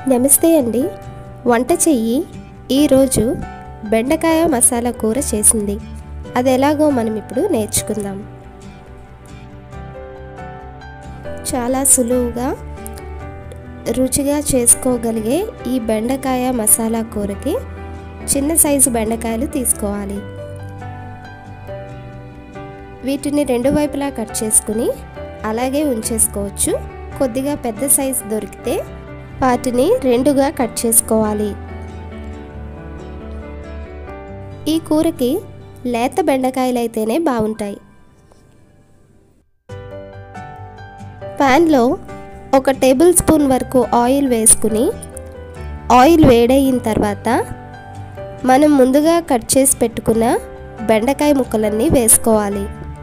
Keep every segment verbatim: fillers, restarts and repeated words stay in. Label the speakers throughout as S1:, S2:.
S1: నమస్తే అండి. వంట చెయ్యి ఈరోజు బెండకాయ మసాలా కూర చేసింది. అది ఎలాగో మనం ఇప్పుడు నేర్చుకుందాం. చాలా సులువుగా రుచిగా చేసుకోగలిగే ఈ బెండకాయ మసాలా కూరకి చిన్న సైజు బెండకాయలు తీసుకోవాలి. వీటిని రెండు వైపులా కట్ చేసుకుని అలాగే ఉంచేసుకోవచ్చు. కొద్దిగా పెద్ద సైజు దొరికితే వాటిని రెండుగా కట్ చేసుకోవాలి. ఈ కూరకి లేత బెండకాయలు అయితేనే బాగుంటాయి. ప్యాన్లో ఒక టేబుల్ స్పూన్ వరకు ఆయిల్ వేసుకుని ఆయిల్ వేడయిన తర్వాత మనం ముందుగా కట్ చేసి పెట్టుకున్న బెండకాయ ముక్కలన్నీ వేసుకోవాలి.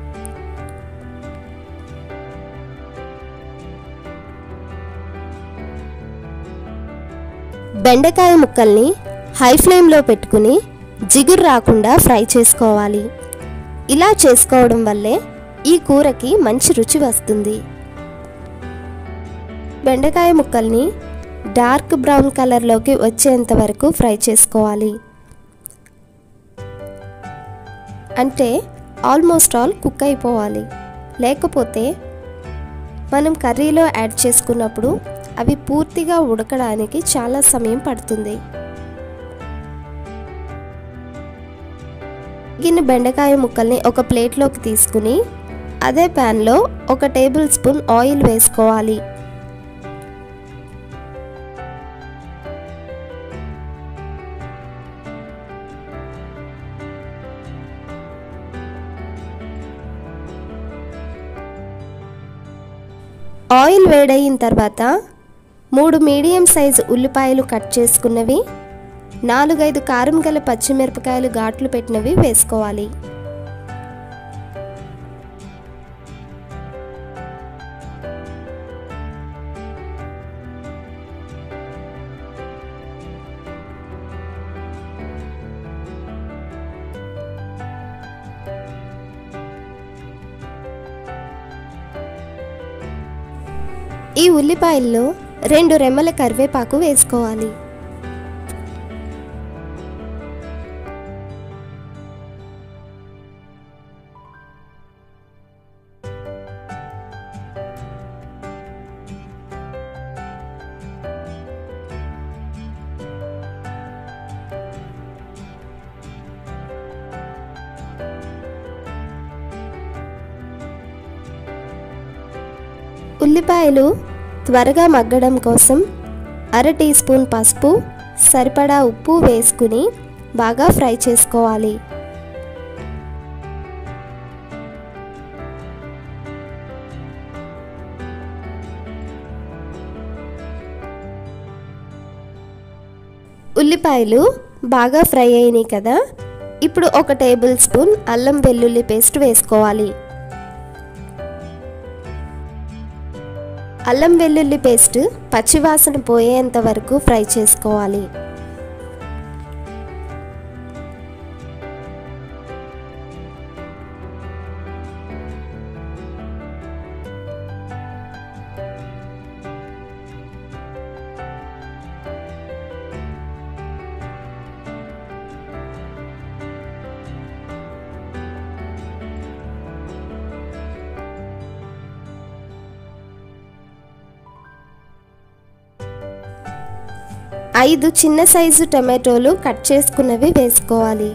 S1: బెండకాయ ముక్కల్ని హై ఫ్లేమ్లో పెట్టుకుని జిగురు రాకుండా ఫ్రై చేసుకోవాలి. ఇలా చేసుకోవడం వల్లే ఈ కూరకి మంచి రుచి వస్తుంది. బెండకాయ ముక్కల్ని డార్క్ బ్రౌన్ కలర్లోకి వచ్చేంత వరకు ఫ్రై చేసుకోవాలి. అంటే ఆల్మోస్ట్ ఆల్ కుక్ అయిపోవాలి. లేకపోతే మనం కర్రీలో యాడ్ చేసుకున్నప్పుడు అవి పూర్తిగా ఉడకడానికి చాలా సమయం పడుతుంది. గిన్నె బెండకాయ ముక్కల్ని ఒక ప్లేట్లోకి తీసుకుని అదే ప్యాన్లో ఒక టేబుల్ స్పూన్ ఆయిల్ వేసుకోవాలి. ఆయిల్ వేడయిన తర్వాత మూడు మీడియం సైజు ఉల్లిపాయలు కట్ చేసుకున్నవి, నాలుగైదు కారం గల పచ్చిమిరపకాయలు ఘాట్లు పెట్టినవి వేసుకోవాలి. ఈ ఉల్లిపాయల్లో రెండు రెమ్మల కరివేపాకు వేసుకోవాలి. ఉల్లిపాయలు త్వరగా మగ్గడం కోసం అర టీ స్పూన్ పసుపు, సరిపడా ఉప్పు వేసుకుని బాగా ఫ్రై చేసుకోవాలి. ఉల్లిపాయలు బాగా ఫ్రై అయినాయి కదా, ఇప్పుడు ఒక టేబుల్ స్పూన్ అల్లం వెల్లుల్లి పేస్ట్ వేసుకోవాలి. అల్లం వెల్లుల్లి పేస్ట్ పచ్చివాసన పోయేంత వరకు ఫ్రై చేసుకోవాలి. ఐదు చిన్న సైజు టమాటోలు కట్ చేసుకున్నవి వేసుకోవాలి.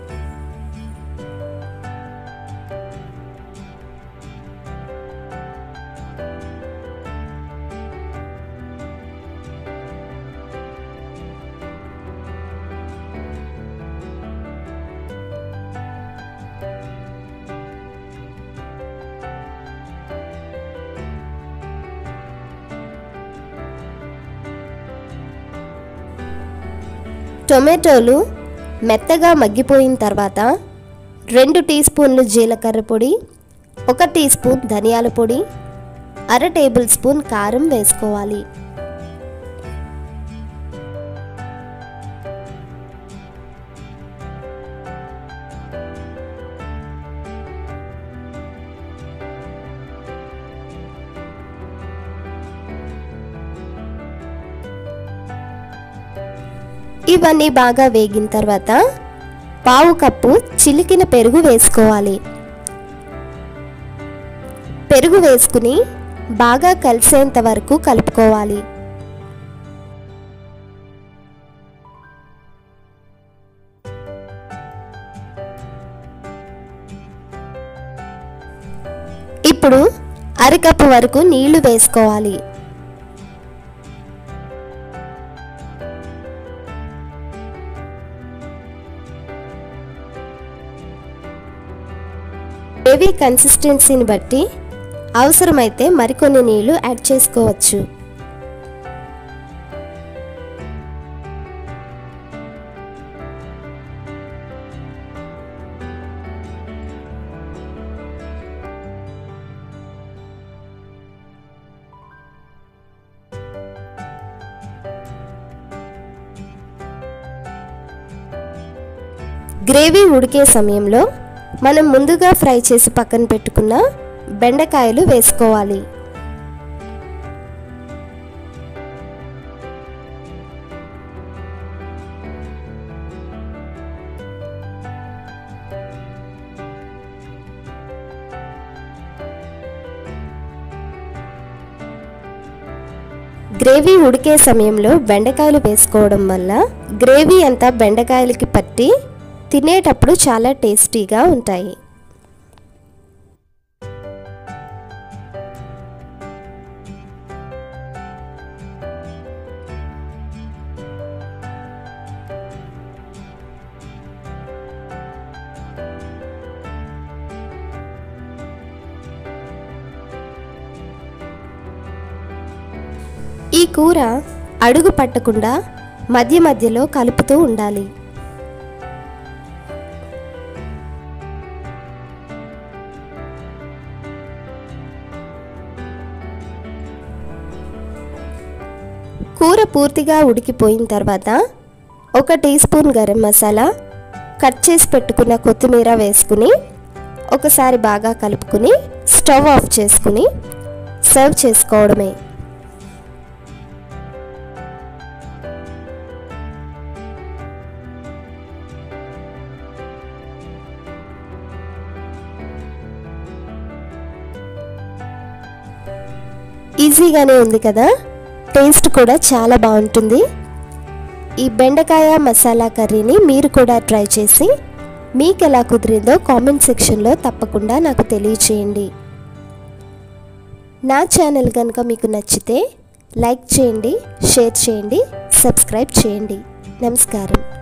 S1: టొమాటోలు మెత్తగా మగ్గిపోయిన తర్వాత రెండు టీ స్పూన్లు జీలకర్ర పొడి, ఒక టీ స్పూన్ ధనియాల పొడి, అర టేబుల్ స్పూన్ కారం వేసుకోవాలి. ఇవన్నీ బాగా వేగిన తర్వాత పావు కప్పు చిలికిన పెరుగు వేసుకోవాలి. పెరుగు వేసుకుని బాగా కలిసేంత వరకు కలుపుకోవాలి. ఇప్పుడు అరకప్పు వరకు నీళ్లు వేసుకోవాలి. గ్రేవీ కన్సిస్టెన్సీని బట్టి అవసరమైతే మరికొన్ని నీళ్లు యాడ్ చేసుకోవచ్చు. గ్రేవీ ఉడికే సమయంలో మనం ముందుగా ఫ్రై చేసి పక్కన పెట్టుకున్న బెండకాయలు వేసుకోవాలి. గ్రేవీ ఉడికే సమయంలో బెండకాయలు వేసుకోవడం వల్ల గ్రేవీ అంతా బెండకాయలకి పట్టి తినేటప్పుడు చాలా టేస్టీగా ఉంటాయి. ఈ కూర అడుగు పట్టకుండా మధ్య మధ్యలో కలుపుతూ ఉండాలి. కూర పూర్తిగా ఉడికిపోయిన తర్వాత ఒక tea spoon garam masala, cut చేసి పెట్టుకున్న కొత్తిమీర వేసుకుని ఒకసారి బాగా కలుపుకుని స్టవ్ ఆఫ్ చేసుకుని సర్వ్ చేసుకోవడమే. ఈజీగానే ఉంది కదా, టేస్ట్ కూడా చాలా బాగుంటుంది. ఈ బెండకాయ మసాలా కర్రీని మీరు కూడా ట్రై చేసి మీకు ఎలా కుదిరిందో కామెంట్ సెక్షన్లో తప్పకుండా నాకు తెలియచేయండి. నా ఛానల్ కనుక మీకు నచ్చితే లైక్ చేయండి, షేర్ చేయండి, సబ్స్క్రైబ్ చేయండి. నమస్కారం.